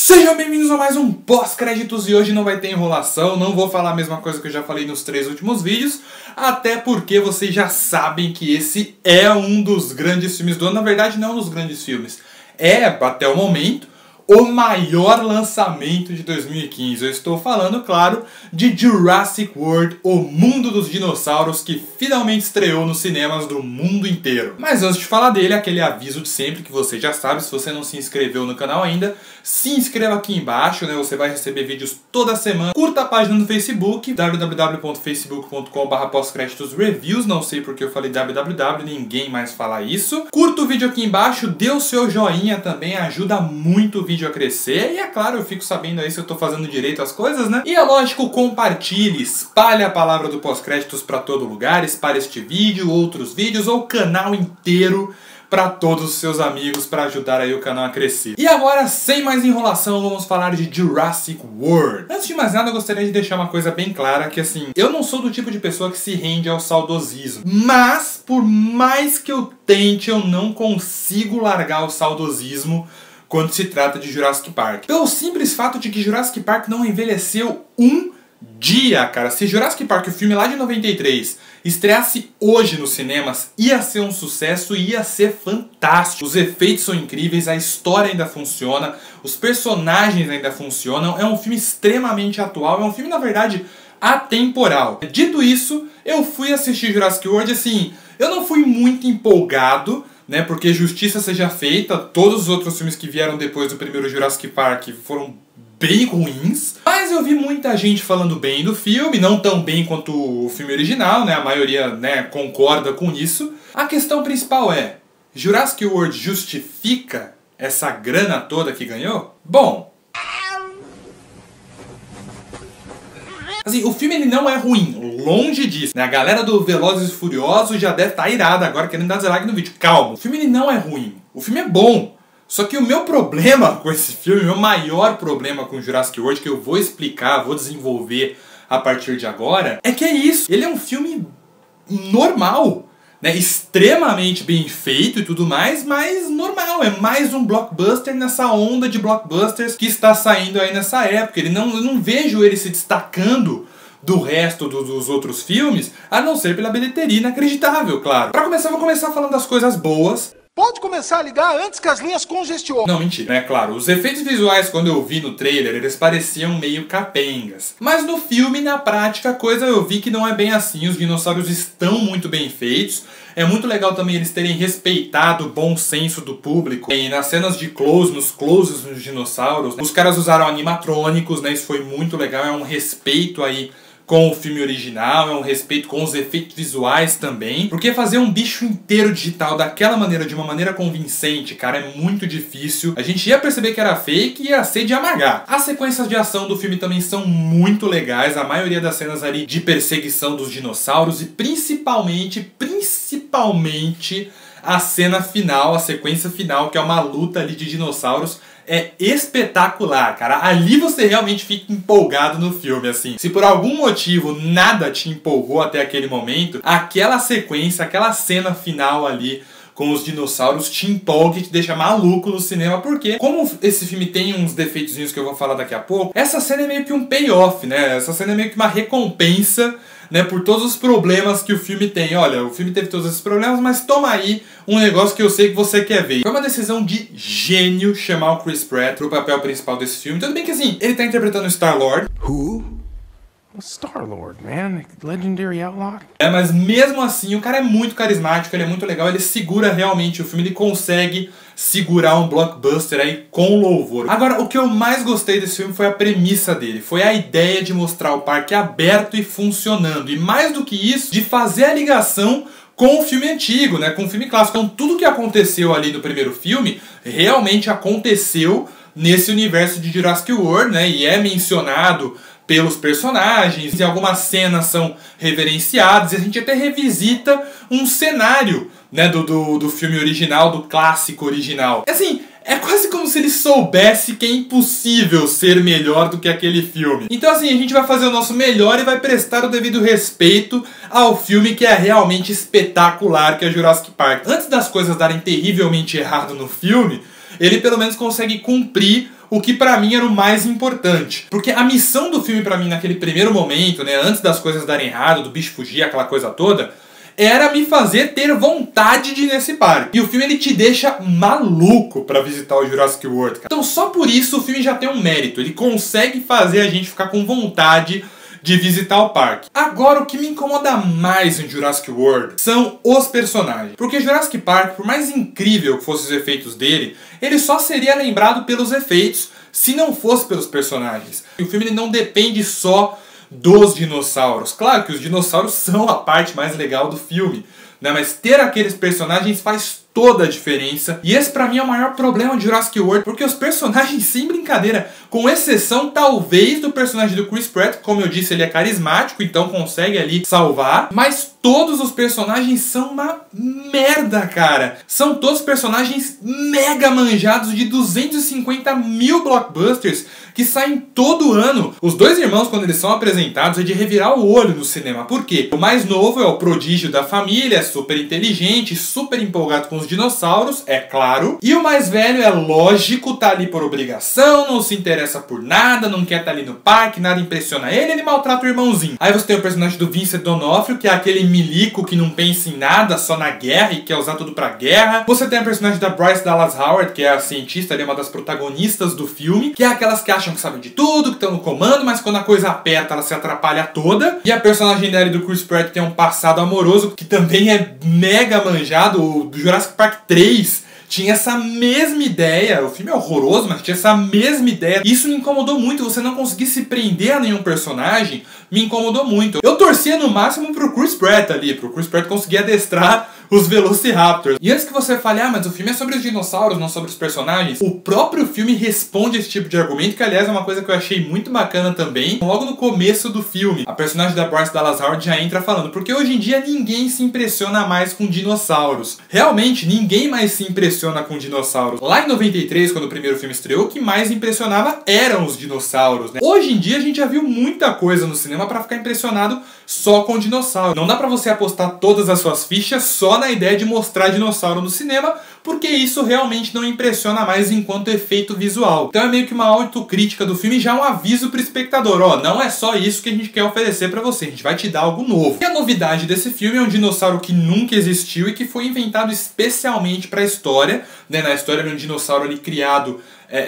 Sejam bem-vindos a mais um pós-créditos e hoje não vai ter enrolação, não vou falar a mesma coisa que eu já falei nos 3 últimos vídeos, até porque vocês já sabem que esse é um dos grandes filmes do ano, na verdade não é um dos grandes filmes, é, até o momento, o maior lançamento de 2015. Eu estou falando, claro, de Jurassic World, o mundo dos dinossauros, que finalmente estreou nos cinemas do mundo inteiro. Mas antes de falar dele, aquele aviso de sempre que você já sabe, se você não se inscreveu no canal ainda, se inscreva aqui embaixo, né? Você vai receber vídeos toda semana. Curta a página no Facebook, www.facebook.com/pós-créditos-reviews, não sei porque eu falei www, ninguém mais fala isso. Curta o vídeo aqui embaixo, dê o seu joinha também, ajuda muito o vídeo a crescer, e é claro, eu fico sabendo aí se eu tô fazendo direito as coisas, né? E é lógico, compartilhe, espalhe a palavra do pós-créditos pra todo lugar, espalhe este vídeo, outros vídeos, ou o canal inteiro para todos os seus amigos, para ajudar aí o canal a crescer. E agora, sem mais enrolação, vamos falar de Jurassic World. Antes de mais nada, eu gostaria de deixar uma coisa bem clara, que assim, eu não sou do tipo de pessoa que se rende ao saudosismo, mas por mais que eu tente, eu não consigo largar o saudosismo quando se trata de Jurassic Park. Pelo simples fato de que Jurassic Park não envelheceu um dia, cara. Se Jurassic Park, o filme lá de 93, estreasse hoje nos cinemas, ia ser um sucesso, ia ser fantástico. Os efeitos são incríveis, a história ainda funciona, os personagens ainda funcionam, é um filme extremamente atual, é um filme, na verdade, atemporal. Dito isso, eu fui assistir Jurassic World, assim, eu não fui muito empolgado, né, porque justiça seja feita, todos os outros filmes que vieram depois do primeiro Jurassic Park foram bem ruins, mas eu vi muita gente falando bem do filme, não tão bem quanto o filme original, né, a maioria, né, concorda com isso. A questão principal é, Jurassic World justifica essa grana toda que ganhou? Bom, assim, o filme ele não é ruim, longe disso, né? A galera do Velozes e Furiosos já deve estar irada agora querendo dar dislike no vídeo. Calma, o filme ele não é ruim, o filme é bom. Só que o meu problema com esse filme, o meu maior problema com Jurassic World, que eu vou explicar, vou desenvolver a partir de agora, é que é isso. Ele é um filme normal, né? Extremamente bem feito e tudo mais, mas normal. É mais um blockbuster nessa onda de blockbusters que está saindo aí nessa época. Eu não vejo ele se destacando do resto dos outros filmes, a não ser pela bilheteria inacreditável, claro. Pra começar, vou começar falando das coisas boas. Pode começar a ligar antes que as linhas congestionem. Não, mentira. É claro, os efeitos visuais, quando eu vi no trailer, eles pareciam meio capengas. Mas no filme, na prática, a coisa eu vi que não é bem assim. Os dinossauros estão muito bem feitos. É muito legal também eles terem respeitado o bom senso do público. E nas cenas de close, nos closes dos dinossauros, os caras usaram animatrônicos, né? Isso foi muito legal, é um respeito aí com o filme original, é um respeito com os efeitos visuais também. Porque fazer um bicho inteiro digital daquela maneira, de uma maneira convincente, cara, é muito difícil. A gente ia perceber que era fake e ia ser de amargar. As sequências de ação do filme também são muito legais. A maioria das cenas ali de perseguição dos dinossauros e principalmente a cena final, a sequência final, que é uma luta ali de dinossauros, é espetacular, cara. Ali você realmente fica empolgado no filme, assim. Se por algum motivo nada te empolgou até aquele momento, aquela sequência, aquela cena final ali com os dinossauros te empolga e te deixa maluco no cinema, porque como esse filme tem uns defeitozinhos que eu vou falar daqui a pouco, essa cena é meio que um payoff, né? Essa cena é meio que uma recompensa, né, por todos os problemas que o filme tem. Olha, o filme teve todos esses problemas, mas toma aí um negócio que eu sei que você quer ver. Foi uma decisão de gênio chamar o Chris Pratt pro papel principal desse filme. Tudo bem que assim, ele tá interpretando o Star-Lord. Who? Star-Lord, man. Legendary outlaw. É, mas mesmo assim, o cara é muito carismático, ele é muito legal, ele segura realmente o filme, ele consegue segurar um blockbuster aí com louvor. Agora, o que eu mais gostei desse filme foi a premissa dele, foi a ideia de mostrar o parque aberto e funcionando, e mais do que isso, de fazer a ligação com o filme antigo, né, com o filme clássico. Então tudo que aconteceu ali no primeiro filme, realmente aconteceu nesse universo de Jurassic World, né, e é mencionado pelos personagens, e algumas cenas são reverenciadas, e a gente até revisita um cenário, né, do filme original, do clássico original. Assim, é quase como se ele soubesse que é impossível ser melhor do que aquele filme. Então assim, a gente vai fazer o nosso melhor e vai prestar o devido respeito ao filme que é realmente espetacular, que é Jurassic Park. Antes das coisas darem terrivelmente errado no filme, ele pelo menos consegue cumprir o que pra mim era o mais importante. Porque a missão do filme pra mim naquele primeiro momento, né, antes das coisas darem errado, do bicho fugir, aquela coisa toda, era me fazer ter vontade de ir nesse parque. E o filme ele te deixa maluco pra visitar o Jurassic World, cara. Então só por isso o filme já tem um mérito. Ele consegue fazer a gente ficar com vontade de visitar o parque. Agora, o que me incomoda mais em Jurassic World são os personagens. Porque Jurassic Park, por mais incrível que fossem os efeitos dele, ele só seria lembrado pelos efeitos se não fosse pelos personagens. E o filme ele não depende só dos dinossauros. Claro que os dinossauros são a parte mais legal do filme, né? Mas ter aqueles personagens faz toda a diferença. E esse pra mim é o maior problema de Jurassic World, porque os personagens, sem brincadeira, com exceção talvez do personagem do Chris Pratt, como eu disse, ele é carismático, então consegue ali salvar, mas todos os personagens são uma merda, cara. São todos personagens mega manjados de 250 mil blockbusters que saem todo ano. Os dois irmãos, quando eles são apresentados, é de revirar o olho no cinema. Por quê? O mais novo é o prodígio da família, é super inteligente, super empolgado com os dinossauros, é claro. E o mais velho é lógico, tá ali por obrigação, não se interessa por nada, não quer estar ali no parque, nada impressiona ele, ele maltrata o irmãozinho. Aí você tem o personagem do Vincent D'Onofrio, que é aquele milico que não pensa em nada, só na guerra e quer usar tudo pra guerra. Você tem a personagem da Bryce Dallas Howard, que é a cientista, ali, uma das protagonistas do filme, que é aquelas que acham que sabem de tudo, que estão no comando, mas quando a coisa aperta, ela se atrapalha toda. E a personagem dela e do Chris Pratt tem um passado amoroso, que também é mega manjado. O do Jurassic Park 3 tinha essa mesma ideia. O filme é horroroso, mas tinha essa mesma ideia. Isso me incomodou muito. Você não conseguir se prender a nenhum personagem me incomodou muito. Eu torcia no máximo pro Chris Pratt ali, pro Chris Pratt conseguir adestrar os Velociraptors. E antes que você fale, mas o filme é sobre os dinossauros, não sobre os personagens, o próprio filme responde esse tipo de argumento, que aliás é uma coisa que eu achei muito bacana também. Logo no começo do filme, a personagem da Bryce Dallas Howard já entra falando, porque hoje em dia ninguém se impressiona mais com dinossauros. Realmente, ninguém mais se impressiona com dinossauros. Lá em 93, quando o primeiro filme estreou, o que mais impressionava eram os dinossauros, né? Hoje em dia a gente já viu muita coisa no cinema pra ficar impressionado só com dinossauro. Não dá pra você apostar todas as suas fichas só na ideia de mostrar dinossauro no cinema, porque isso realmente não impressiona mais enquanto efeito visual. Então é meio que uma autocrítica do filme, já um aviso pro espectador, ó, não é só isso que a gente quer oferecer pra você, a gente vai te dar algo novo. E a novidade desse filme é um dinossauro que nunca existiu e que foi inventado especialmente pra história, né? Na história de um dinossauro ali criado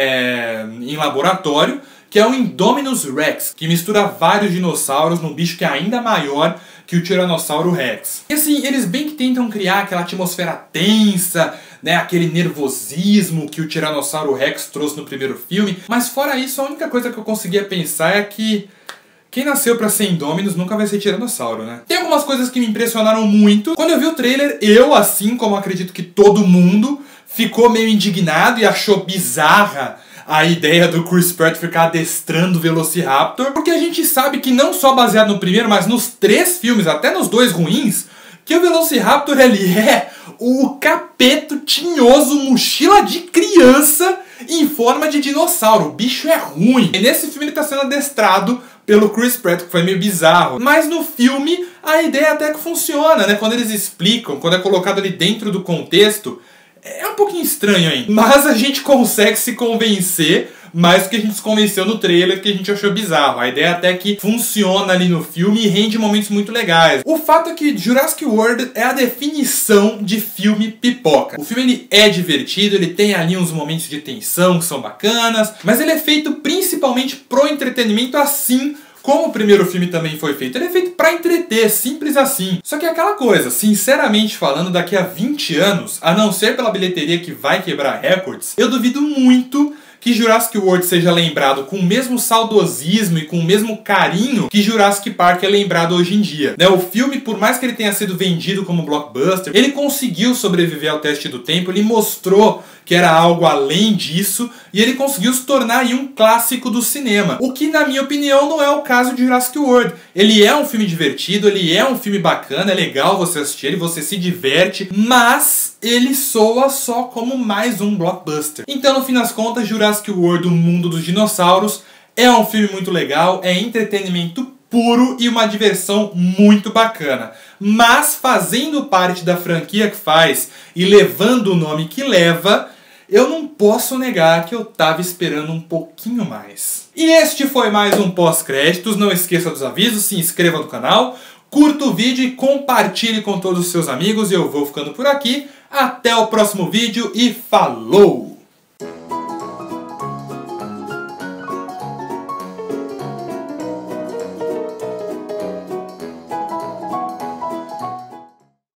em laboratório, que é o Indominus Rex, que mistura vários dinossauros num bicho que é ainda maior que o Tiranossauro Rex. E assim, eles bem que tentam criar aquela atmosfera tensa, né, aquele nervosismo que o Tiranossauro Rex trouxe no primeiro filme, mas fora isso, a única coisa que eu conseguia pensar é que quem nasceu pra ser Indominus nunca vai ser Tiranossauro, né? Tem algumas coisas que me impressionaram muito. Quando eu vi o trailer, eu, assim como acredito que todo mundo, ficou meio indignado e achou bizarra a ideia do Chris Pratt ficar adestrando o Velociraptor, porque a gente sabe que não só baseado no primeiro, mas nos 3 filmes, até nos 2 ruins, que o Velociraptor ele é o capeto tinhoso, mochila de criança em forma de dinossauro. O bicho é ruim. E nesse filme ele tá sendo adestrado pelo Chris Pratt, que foi meio bizarro. Mas no filme a ideia até que funciona, né? Quando eles explicam, quando é colocado ali dentro do contexto, é um pouquinho estranho ainda. Mas a gente consegue se convencer mais do que a gente se convenceu no trailer, que a gente achou bizarro. A ideia até que funciona ali no filme e rende momentos muito legais. O fato é que Jurassic World é a definição de filme pipoca. O filme ele é divertido, ele tem ali uns momentos de tensão que são bacanas, mas ele é feito principalmente pro entretenimento, assim como o primeiro filme também foi feito. Ele é feito pra entreter, simples assim. Só que é aquela coisa, sinceramente falando, daqui a 20 anos, a não ser pela bilheteria que vai quebrar recordes, eu duvido muito que Jurassic World seja lembrado com o mesmo saudosismo e com o mesmo carinho que Jurassic Park é lembrado hoje em dia, né? O filme, por mais que ele tenha sido vendido como blockbuster, ele conseguiu sobreviver ao teste do tempo, ele mostrou que era algo além disso, e ele conseguiu se tornar aí um clássico do cinema. O que, na minha opinião, não é o caso de Jurassic World. Ele é um filme divertido, ele é um filme bacana, é legal você assistir ele, você se diverte, mas ele soa só como mais um blockbuster. Então, no fim das contas, Jurassic World, o mundo dos dinossauros, é um filme muito legal, é entretenimento puro e uma diversão muito bacana. Mas, fazendo parte da franquia que faz e levando o nome que leva, eu não posso negar que eu tava esperando um pouquinho mais. E este foi mais um pós-créditos. Não esqueça dos avisos, se inscreva no canal, curta o vídeo e compartilhe com todos os seus amigos. Eu vou ficando por aqui. Até o próximo vídeo e falou!